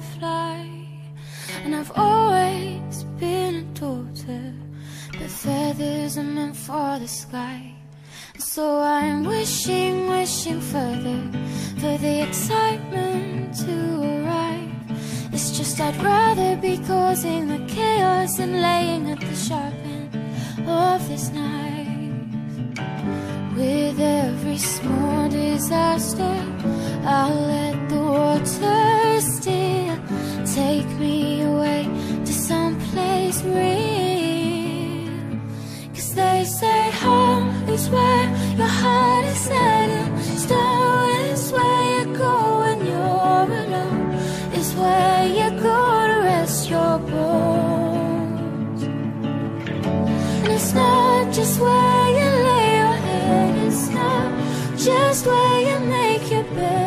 fly. And I've always been a daughter, but feathers are meant for the sky. And so I'm wishing, wishing further for the excitement to arrive. It's just I'd rather be causing the chaos than laying at the sharp end of this knife. With every small disaster, I'll let the water steer, take me away to someplace real. 'Cause they say home is where your heart is set, and stone is where you go when you're alone, is where you go to rest your bones. And it's not just where you lay your head, it's not just where you make your bed.